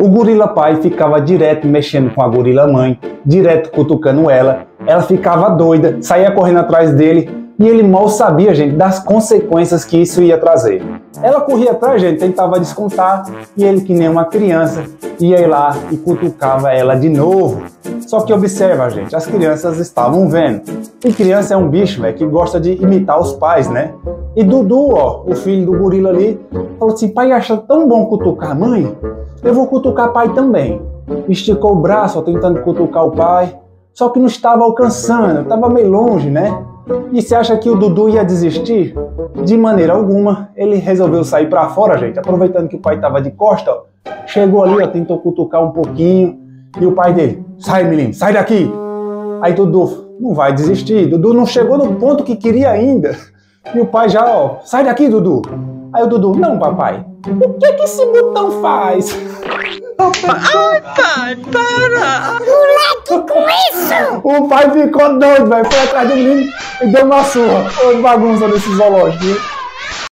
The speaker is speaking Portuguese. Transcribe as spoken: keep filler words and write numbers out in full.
O gorila pai ficava direto mexendo com a gorila mãe, direto cutucando ela. Ela ficava doida, saía correndo atrás dele e ele mal sabia, gente, das consequências que isso ia trazer. Ela corria atrás, gente, tentava descontar e ele, que nem uma criança, ia lá e cutucava ela de novo. Só que observa, gente, as crianças estavam vendo. E criança é um bicho, véio, que gosta de imitar os pais, né? E Dudu, ó, o filho do gorila ali, falou assim: pai, acha tão bom cutucar a mãe? Eu vou cutucar pai também. Esticou o braço, ó, tentando cutucar o pai. Só que não estava alcançando, estava meio longe, né? E você acha que o Dudu ia desistir? De maneira alguma. Ele resolveu sair para fora, gente, aproveitando que o pai estava de costa, ó. Chegou ali, ó, tentou cutucar um pouquinho. E o pai dele: sai, menino, sai daqui! Aí Dudu não vai desistir. Dudu não chegou no ponto que queria ainda. E o pai já, ó: sai daqui, Dudu! Aí o Dudu: não, papai, o que que esse botão faz? Ai, pai, para! Moleque, com isso! O pai ficou doido, velho. Foi atrás do menino e deu uma surra. Ô, bagunça desse zoológico, viu?